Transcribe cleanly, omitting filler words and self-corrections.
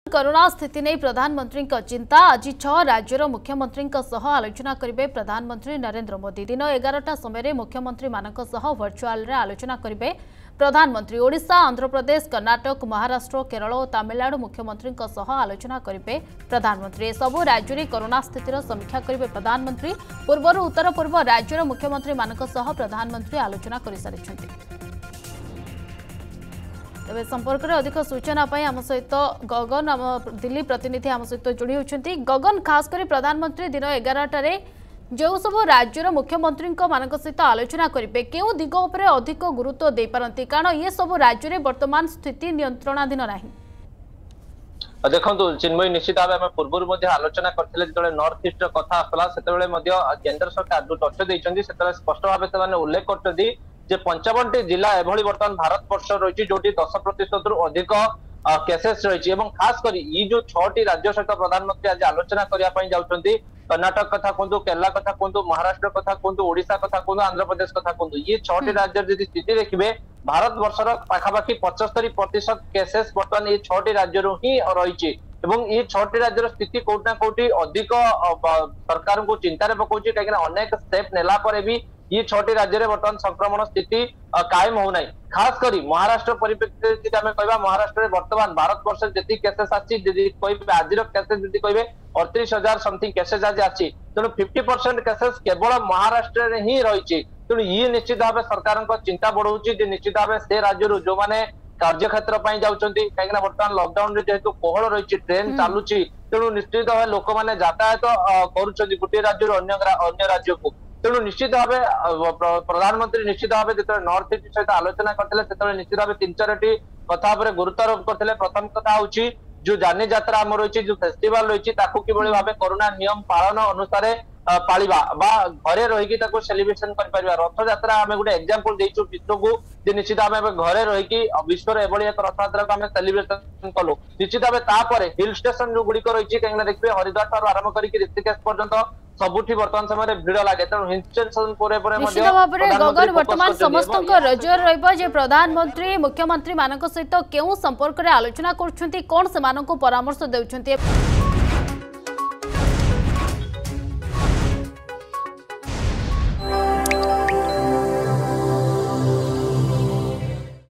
Corona स्थिति नहीं प्रधानमंत्री चिंता आज 6 राज्यर मुख्यमंत्री आलोचना करेंगे प्रधानमंत्री नरेंद्र मोदी दिन 11टा समय मुख्यमंत्री वर्चुआल आलोचना करेंगे प्रधानमंत्री ओडिशा आंध्र प्रदेश कर्नाटक महाराष्ट्र केरल और तमिलनाडु मुख्यमंत्री आलोचना करेंगे प्रधानमंत्री सबु राज्य में कोरोना स्थितिर समीक्षा करेंगे प्रधानमंत्री पूर्वर उत्तर पूर्व राज्यर मुख्यमंत्री प्रधानमंत्री आलोचना कर सारी तेज संपर्क में अधिक सूचना आम सहित गगन आम दिल्ली प्रतिनिधि आम सहित जोड़ी होती गगन खास कर प्रधानमंत्री दिन 11टार जो सब राज्यर मुख्यमंत्री सहित आलोचना करेंगे क्यों दिग उपर अधिक गुरुत्व दे पारती कारण ये सब राज्य में वर्तमान स्थिति नियंत्रणाधीन नहीं। देखो चिन्मयी निश्चित भाव आम पूर्व आलोचना करते जो नॉर्थ ईस्ट कथा आसला से केंद्र सरकार जो तथ्य देते स्पष्ट भाव उल्लेख करते जे 55टी जिला एभली वर्तमान भारत वर्ष रही जो 10% रु अधिक केसेस रही खास कर ये जो 6टी राज्य सहित प्रधानमंत्री आज आलोचना करने जाऊँगी कर्नाटक कथा कहतु केरला कथा कहतु महाराष्ट्र कथा कहतु ओडिशा कथा कहतु आंध्र प्रदेश कथा कहतु ये 6टी राज्य यदि स्थिति देखिए भारत वर्षर पाखापाखि 75% केसेस बर्तमान ये 6टी राज्य ही रही ये 6टी राज्यर स्थिति कोटना कोटी अधिक सरकार को चिंतार पकाउछि कहीं अनेक स्टेप नेला पर भी ये 6टी राज्य में बर्तमान संक्रमण स्थिति कायम होना खास करी महाराष्ट्र परिप्रेक्षित आम कह महाराष्ट्र में बर्तमान भारत वर्ष जी केसेस आज केसेस जी कहे 38,000 समथिंग केसेस आज आसी तेणु 50% केसेस केवल महाराष्ट्र में ही रही तेणु ये निश्चित भाव सरकार चिंता बढ़ाऊँगी निश्चित भाव से राज्य जो मैंने कार्यक्षेत्र जाऊँगी कहीं बर्तमान लॉकडाउन जेहेतु कोहल रही ट्रेन चलुची तेणु निश्चित भाव लोक मैंने यातायात कर गोटे राज्य अन्य राज्य को तेणु निश्चित भाव प्रधानमंत्री निश्चित भाव जो नॉर्थ ईस्ट सहित आलोचना करते निश्चित भाव 3-4टी कथा गुरुत्वारोप करते प्रथम कथा हूँ जो जानी यात्रा आम रही जो फेस्टिवल रही किभली भाव कोरोना नियम पालन अनुसार पालिबा बा घरे रही सेलिब्रेशन कर रथ यात्रा आम गोटे एग्जांपल देचु विश्व को निश्चित आम घरे रही विश्व एभली एक रथ यात्रा को आम सेलिब्रेशन कलु निश्चित भाव हिल स्टेशन जो गुड़िक रही कहीं देखिए हरिद्वार ठार आरंभ करके ऋषिकेश पर्यंत सबुठी वर्तमान समय भिड़ लगे तेणु हिल स्टेशन गगन वर्तमान समस्त नजर रही प्रधानमंत्री मुख्यमंत्री सहित क्यों संपर्क में आलोचना कर कौन से परामर्श देउछन्ती।